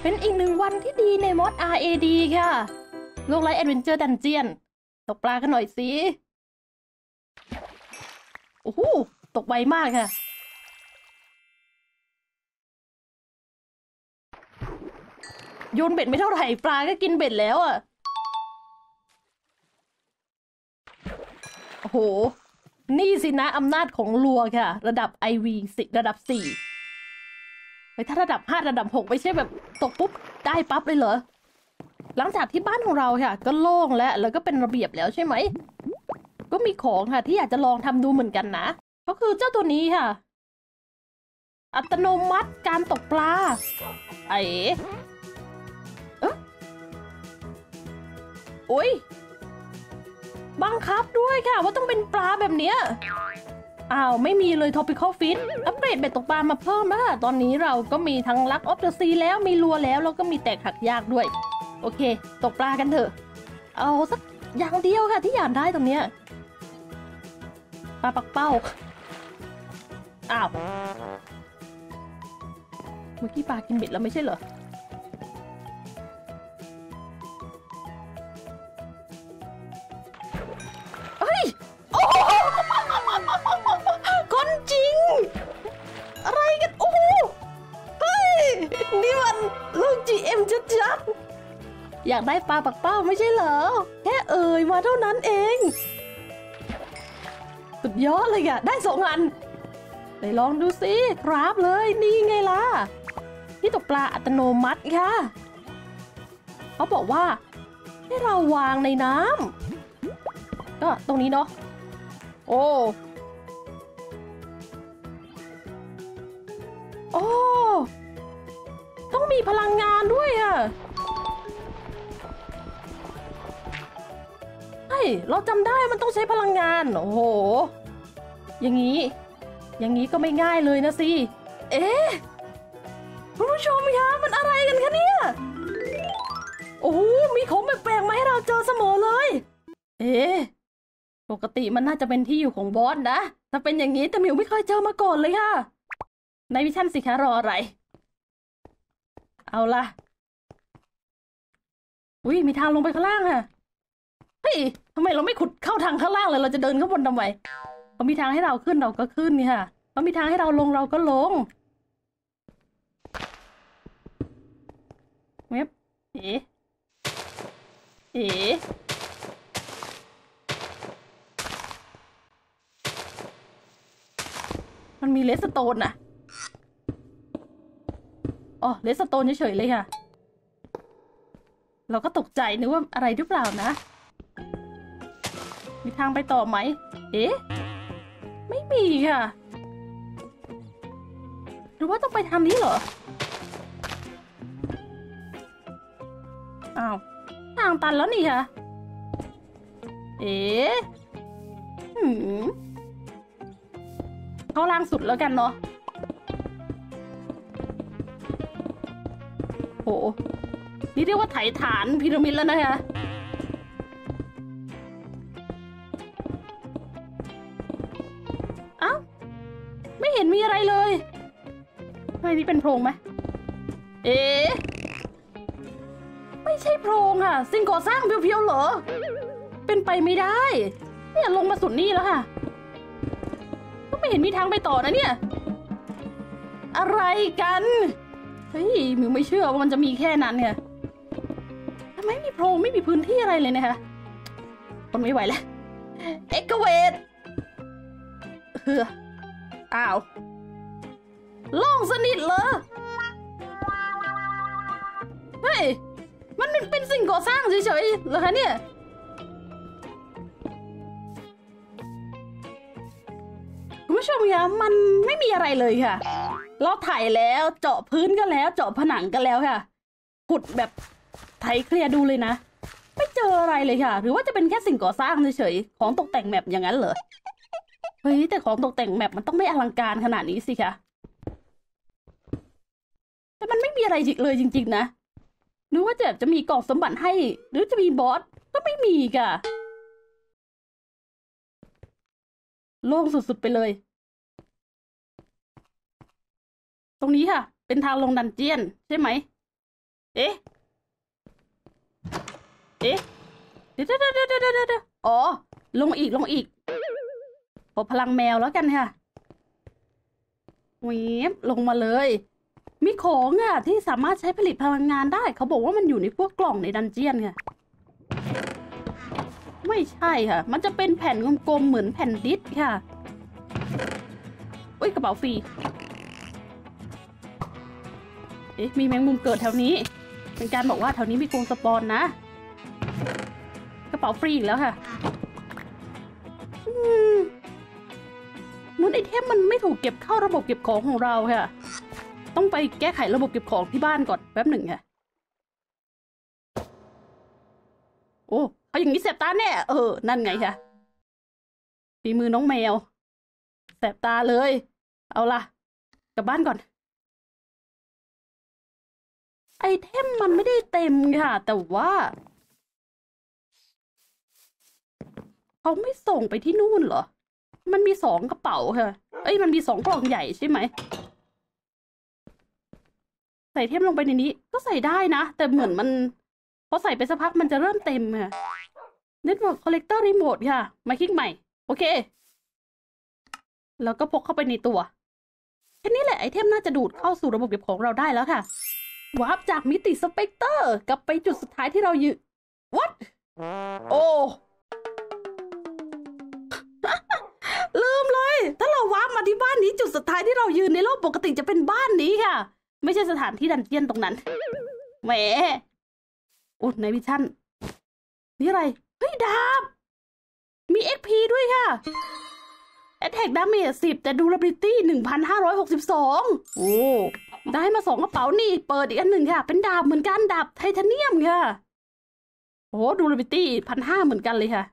เป็นอีกหนึ่งวันที่ดีในมอด RAD ค่ะโลกไร้แอดเวนเจอร์ดันเจียนตกปลากันหน่อยสิโอ้โหตกไวมากค่ะโยนเบ็ดไม่เท่าไหร่ปลาก็กินเบ็ดแล้วอ่ะโอ้โหนี่สินะอำนาจของลัวค่ะระดับ IV ระดับ4ถ้าระดับ5ระดับ6ไม่ใช่แบบตกปุ๊บได้ปั๊บเลยเหรอหลังจากที่บ้านของเราค่ะก็โล่งแล้วก็เป็นระเบียบแล้วใช่ไหมก็มีของค่ะที่อยากจะลองทำดูเหมือนกันนะก็คือเจ้าตัวนี้ค่ะอัตโนมัติการตกปลาโอ้ยบังคับด้วยค่ะว่าต้องเป็นปลาแบบเนี้ยอ้าวไม่มีเลย Tropical Fish อัปเกรดเบ็ดตกปลามาเพิ่มแล้วค่ะตอนนี้เราก็มีทั้งลักออฟเดอะซีแล้วมีลัวแล้วก็มีแตกหักยากด้วยโอเคตกปลากันเถอะเอาสักอย่างเดียวค่ะที่อยากได้ตรงเนี้ยปลาปักเป้าอ้าวเมื่อกี้ปลากินเบ็ดแล้วไม่ใช่เหรอเฮ้ยโอ้คนจริงอะไรกันโอ้เฮ้ยนี่มันลูก GM ชัดๆอยากได้ปลาปักเป้าไม่ใช่เหรอแค่เอ่ยมาเท่านั้นเองสุดยอดเลยอะได้2 อันไหนลองดูสิครับเลยนี่ไงล่ะที่ตกปลาอัตโนมัติค่ะเขาบอกว่าให้เราวางในน้ำก็ตรงนี้เนาะโอ้ต้องมีพลังงานด้วยอะใช่เราจำได้มันต้องใช้พลังงานโอ้โหอย่างนี้ก็ไม่ง่ายเลยนะสิเอ๊ะคุณผู้ชมคะมันอะไรกันคะเนี่ยโอ้โหมีของแปลกๆมาให้เราเจอเสมอเลยเอ๊ะปกติมันน่าจะเป็นที่อยู่ของบอสนะถ้าเป็นอย่างนี้แต่มิวไม่เคยเจอมาก่อนเลยค่ะในวิชั่นสิคะรออะไรเอาล่ะอุ้ยมีทางลงไปข้างล่างค่ะเฮ้ยทำไมเราไม่ขุดเข้าทางข้างล่างเลยเราจะเดินข้างบนทำไมเขามีทางให้เราขึ้นเราก็ขึ้นนี่ค่ะเขามีทางให้เราลงเราก็ลงเว็บเอ๋มันมีเลสโตนอะอ๋อเลสโตนเฉยๆเลยค่ะเราก็ตกใจนึกว่าอะไรหรือเปล่านะมีทางไปต่อไหมเอ๊ะไม่มีค่ะหรือว่าต้องไปทางนี้เหรออ้าวทางตันแล้วนี่ค่ะเอ๊ะเข้าล่างสุดแล้วกันเนาะโหนี่เรียกว่าไถฐานพีระมิดแล้วนะคะเอ้าไม่เห็นมีอะไรเลยทำไมนี่เป็นโพรงไหมเอ๊ะไม่ใช่โพรงค่ะสิ่งก่อสร้างเพียวๆเหรอเป็นไปไม่ได้เนี่ยลงมาสุดนี่แล้วค่ะก็ไม่เห็นมีทางไปต่อนะเนี่ยอะไรกันเฮ้ยมิวไม่เชื่อว่ามันจะมีแค่นั้นเนี่ยทำไมมีโพรงไม่มีพื้นที่อะไรเลยนะคะคนไม่ไหวแล้วเอ็กเวดอ้าวโล่งสนิทเลยเฮ้ยมันเป็นสิ่งก่อสร้างเฉยๆเหรอคะเนี่ยคุณผู้ชมคะมันไม่มีอะไรเลยค่ะเราไถแล้วเจาะพื้นก็แล้วเจาะผนังกันแล้วค่ะขุดแบบไถเคลียร์ดูเลยนะไม่เจออะไรเลยค่ะหรือว่าจะเป็นแค่สิ่งก่อสร้างเฉยๆของตกแต่งแมปอย่างนั้นเหรอเฮ้ยแต่ของตกแต่งแมปมันต้องไม่อลังการขนาดนี้สิคะแต่มันไม่มีอะไรเลยจริงๆนะหรือว่าจะมีกล่องสมบัติให้หรือจะมีบอสก็ไม่มีค่ะโล่งสุดๆไปเลยตรงนี้ค่ะเป็นทางลงดันเจียนใช่ไหมเอ๊ะเอ๊ะเดี๋ยวอ๋อลงอีกขอพลังแมวแล้วกันค่ะเวฟลงมาเลยมีของอ่ะที่สามารถใช้ผลิตพลังงานได้เขาบอกว่ามันอยู่ในพวกกล่องในดันเจียนค่ะไม่ใช่ค่ะมันจะเป็นแผ่นกลมๆเหมือนแผ่นดิสค่ะอุ้ยกระเป๋าฟรีเอ๊ะมีแมงมุมเกิดแถวนี้เป็นการบอกว่าแถวนี้มีกรงสปอนนะกระเป๋าฟรีอีกแล้วค่ะมูลไอเทมมันไม่ถูกเก็บเข้าระบบเก็บของของเราค่ะต้องไปแก้ไขระบบเก็บของที่บ้านก่อนแป๊บหนึ่งค่ะโอ้เขาอย่างนี้แสบตาแน่นั่นไงค่ะฝีมือน้องแมวแสบตาเลยเอาล่ะกลับบ้านก่อนไอเทมมันไม่ได้เต็มค่ะแต่ว่าเขาไม่ส่งไปที่นู่นเหรอมันมี2กระเป๋าค่ะมันมี2กล่องใหญ่ใช่ไหมใส่เทมลงไปในนี้ก็ใส่ได้นะแต่เหมือนมันพอใส่ไปสักพักมันจะเริ่มเต็มค่ะ Network Collector Remote ค่ะมาคลิกใหม่โอเคแล้วก็พกเข้าไปในตัวแค่นี้แหละไอเทมน่าจะดูดเข้าสู่ระบบเก็บของเราได้แล้วค่ะวาร์ปจากมิติสเปกเตอร์กลับไปจุดสุดท้ายที่เรายืน What โอ้ ลืมเลยถ้าเราวาร์ปมาที่บ้านนี้จุดสุดท้ายที่เรายืนในโลกปกติจะเป็นบ้านนี้ค่ะไม่ใช่สถานที่ดันเจียนตรงนั้นแหมโอ้ในวิชั่นนี่อะไรเฮ้ยดาบมี XP ด้วยค่ะ Attack Damage 10แต่ Durability 1,562โอ้ได้มา2กระเป๋านี่เปิดอีกอันหนึ่งค่ะเป็นดาบเหมือนกันดาบไทเทเนียมค่ะโอ้ Durability 1,500เหมือนกันเลยค่ะ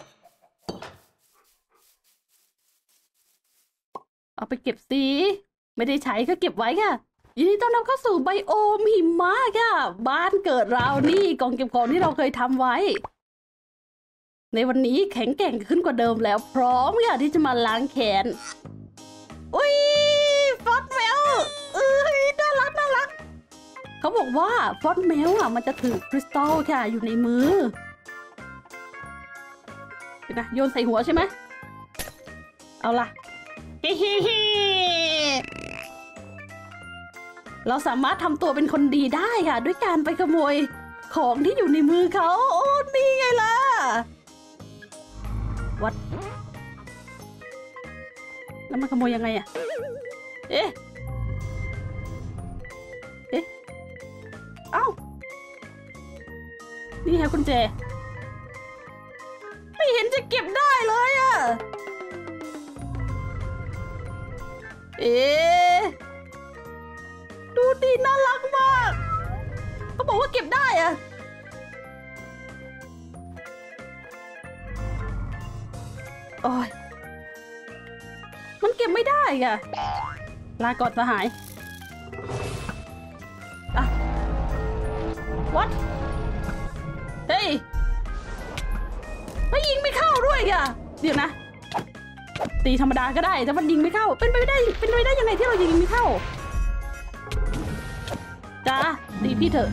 เอาไปเก็บสิไม่ได้ใช้ก็เก็บไว้ค่ะยินดีต้อนรับเข้าสู่ไบโอมหิมะค่ะบ้านเกิดเรานี่กองเก็บของที่เราเคยทำไว้ในวันนี้แข็งแกร่งขึ้นกว่าเดิมแล้วพร้อมค่ะที่จะมาล้างแค้นอุ้ยฟอสเมลน่ารักเขาบอกว่าฟอสเมลมันจะถือคริสตัลค่ะอยู่ในมือเห็นนะโยนใส่หัวใช่ไหมเอาล่ะเราสามารถทำตัวเป็นคนดีได้ค่ะด้วยการไปขโมยของที่อยู่ในมือเขาโอ้นี่ไงล่ะวัดแล้วมันขโมยยังไงอะเอ๊ะเอ้านี่ฮะกุญแจไม่เห็นจะเก็บได้เลยอะดูดีน่ารักมากเขาบอกว่าเก็บได้อะโอ้ยมันเก็บไม่ได้อะลาก่อนสหายอะ What เฮ้ยไม่ยิงไม่เข้าด้วยอะเดี๋ยวนะตีธรรมดาก็ได้แต่มันยิงไม่เข้าเป็นไปได้ยังไงที่เรายิงไม่เข้าจ้าตีพี่เถอะ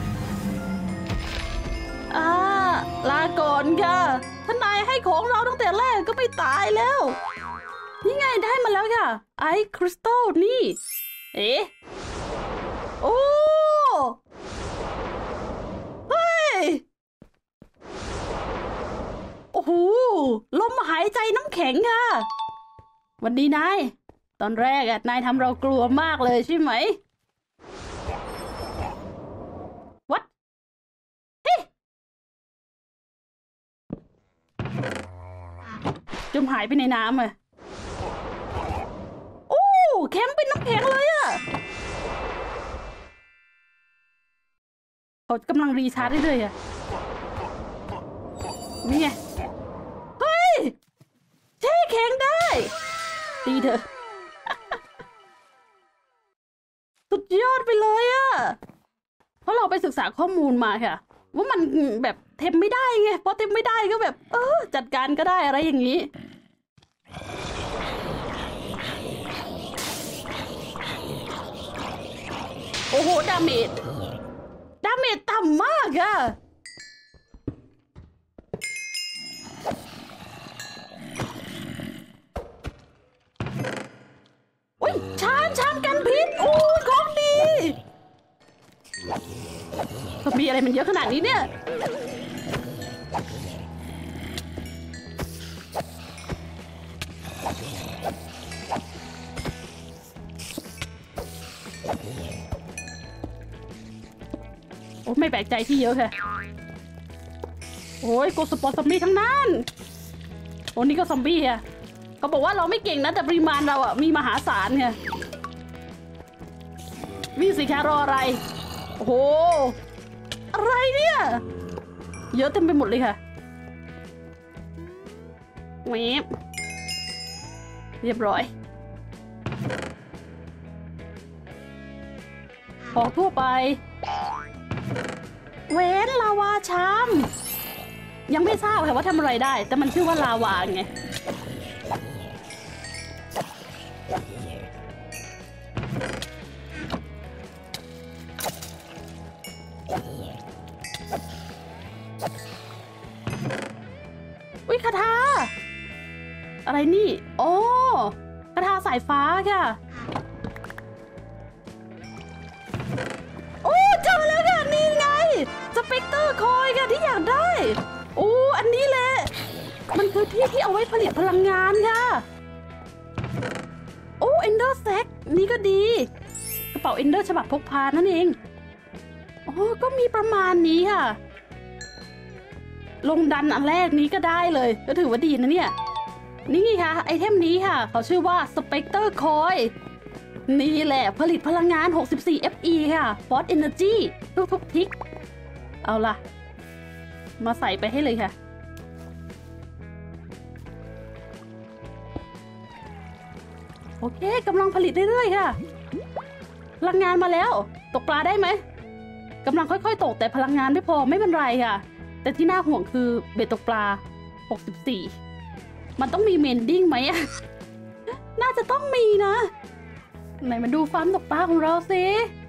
ลาก่อนค่ะท่านนายให้ของเราตั้งแต่แรกก็ไม่ตายแล้วนี่ไงได้มาแล้วค่ะไอคริสตัลนี่โอ้เฮ้ยโอ้โหลมหายใจน้ำแข็งค่ะวันดีนายตอนแรกนายทำเรากลัวมากเลยใช่ไหมวัดจมหายไปในน้ำอ่ะโอ้แคมป์เป็นน้ำแข็งเลยอ่ะเขากำลังรีชาร์จได้เลยอ่ะนี่ไงเฮ้ยแช่แข็งได้ตีเถอะ สุดยอดไปเลยอะเพราะเราไปศึกษาข้อมูลมาค่ะว่ามันแบบเทมไม่ได้ไงพอเทมไม่ได้ก็แบบจัดการก็ได้อะไรอย่างนี้โอ้โหดาเมจดาเมจต่ำมากอะโอ้ยชามกันพิษโอ้ของดีมีอะไรมันเยอะขนาดนี้เนี่ยโอ้ไม่แปลกใจที่เยอะค่ะโอ้ยโกสปอร์ตซอมบี้ทั้งนั้นโอ้นี่ก็ซอมบี้อะเขาบอกว่าเราไม่เก่งนะแต่ปริมาณเราอะมีมหาศาลค่ะวิ่งสิคะรออะไรโอ้โหอะไรเนี่ยเยอะเต็มไปหมดเลยค่ะแหวบเรียบร้อยของทั่วไปเวนลาวาชามยังไม่ทราบค่ะว่าทำอะไรได้แต่มันชื่อว่าลาวาไงอุ๊ยคาถาอะไรนี่อ๋อคาถาสายฟ้าค่ะโอ้เจอแล้วค่ะนี่ไงสเปกเตอร์คอยค่ะที่อยากได้โอ้อันนี้แหละมันคือที่ที่เอาไว้ผลิตพลังงานค่ะโอ้เอนเดอร์แซกนี่ก็ดีกระเป๋าเอนเดอร์ฉบับพกพานั่นเองโอ้ก็มีประมาณนี้ค่ะลงดันอันแรกนี้ก็ได้เลยก็ถือว่าดีนะเนี่ยนี่ค่ะไอเทมนี้ค่ะเขาชื่อว่า Spectre Coil นี่แหละผลิตพลังงาน64 FE ค่ะ Force Energy ทุกทิกเอาล่ะมาใส่ไปให้เลยค่ะโอเคกำลังผลิตเรื่อยๆค่ะพลังงานมาแล้วตกปลาได้ไหมกำลังค่อยๆตกแต่พลังงานไม่พอไม่เป็นไรค่ะแต่ที่น่าห่วงคือเบ็ดตกปลา64มันต้องมีเมนดิ้งไหมอะ น่าจะต้องมีนะไหนมาดูฟาร์มตกปลาของเราสิ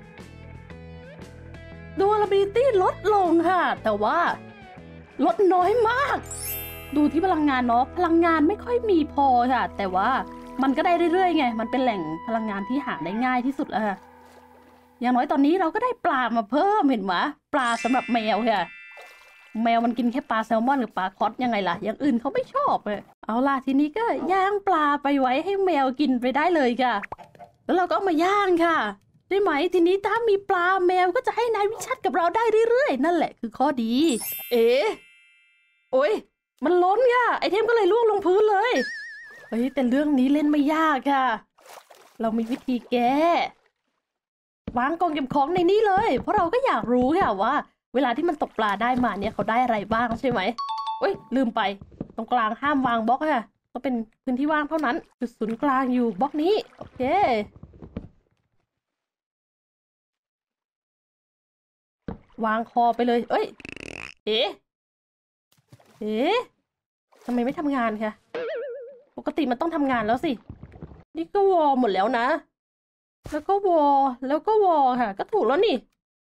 durability ลดลงค่ะแต่ว่าลดน้อยมากดูที่พลังงานเนาะพลังงานไม่ค่อยมีพอค่ะแต่ว่ามันก็ได้เรื่อยๆไงมันเป็นแหล่งพลังงานที่หาได้ง่ายที่สุดแล้วค่ะอย่างน้อยตอนนี้เราก็ได้ปลามาเพิ่มเห็นไหมปลาสำหรับแมวค่ะแมวมันกินแค่ปลาแซลมอนหรือปลาคอสยังไงล่ะอย่างอื่นเขาไม่ชอบเลยเอาล่ะทีนี้ก็ย่างปลาไปไว้ให้แมวกินไปได้เลยค่ะแล้วเราก็มาย่างค่ะได้ไหมทีนี้ถ้ามีปลาแมวก็จะให้นายวิชัดกับเราได้เรื่อยๆนั่นแหละคือข้อดีเอ๋โอ้ยมันล้นค่ะไอเทมก็เลยล่วงลงพื้นเลยเฮ้ยแต่เรื่องนี้เล่นไม่ยากค่ะเรามีวิธีแก้วางกองเก็บของในนี้เลยเพราะเราก็อยากรู้ค่ะว่าเวลาที่มันตกปลาได้มาเนี่ยเขาได้อะไรบ้างใช่ไหมเอ้ยลืมไปตรงกลางห้ามวางบล็อกค่ะต้องเป็นพื้นที่ว่างเท่านั้นจุดศูนย์กลางอยู่บล็อกนี้โอเควางคอไปเลยเอ้ยเอ๊ะทำไมไม่ทำงานคะปกติมันต้องทำงานแล้วสินี่ก็วอหมดแล้วนะแล้วก็วอค่ะก็ถูกแล้วนี่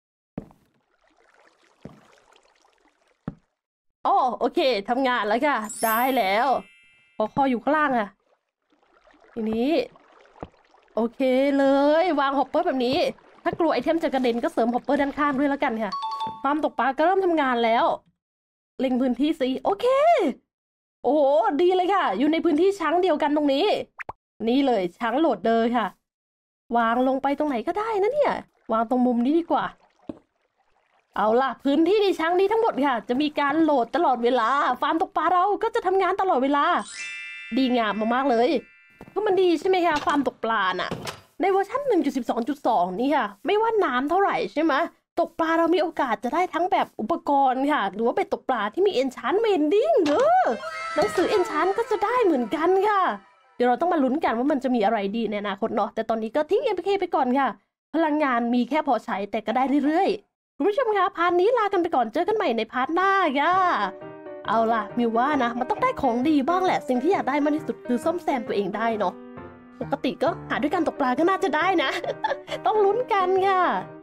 อ๋อโอเคทำงานแล้วค่ะได้แล้วคออยู่ข้างล่างค่ะทีนี้โอเคเลยวางฮอปเปอร์แบบนี้ถ้ากลัวไอเทมจะกระเด็นก็เสริมฮอปเปอร์ด้านข้างด้วยแล้วกันค่ะฟาร์มตกปลาก็เริ่มทำงานแล้วเล็งพื้นที่สิโอเคโอ้โหดีเลยค่ะอยู่ในพื้นที่ช้างเดียวกันตรงนี้นี่เลยช้างโหลดเดอร์ค่ะวางลงไปตรงไหนก็ได้นะเนี่ยวางตรงมุมนี้ดีกว่าเอาล่ะพื้นที่ในช้างนี้ทั้งหมดค่ะจะมีการโหลดตลอดเวลาฟาร์มตกปลาเราก็จะทำงานตลอดเวลาดีงามมากๆเลยก็มันดีใช่ไหมคะฟาร์มตกปลาน่ะในเวอร์ชัน 1.12.2 นี่ค่ะไม่ว่าน้ำเท่าไหร่ใช่ไหมตกปลาเรามีโอกาสจะได้ทั้งแบบอุปกรณ์ค่ะหรือว่าเป็นตกปลาที่มี enchantment หนังสือ enchant ก็จะได้เหมือนกันค่ะเดี๋ยวเราต้องมาลุ้นกันว่ามันจะมีอะไรดีในอนาคตเนาะแต่ตอนนี้ก็ทิ้ง MPK ไปก่อนค่ะพลังงานมีแค่พอใช้แต่ก็ได้เรื่อยๆคุณผู้ชมคะพาร์ทนี้ลากันไปก่อนเจอกันใหม่ในพาร์ทหน้าค่ะเอาล่ะมิวว่านะมันต้องได้ของดีบ้างแหละสิ่งที่อยากได้มากที่สุดคือซ่อมแซมตัวเองได้เนาะปกติก็หาด้วยการตกปลาก็น่าจะได้นะ ต้องลุ้นกันค่ะ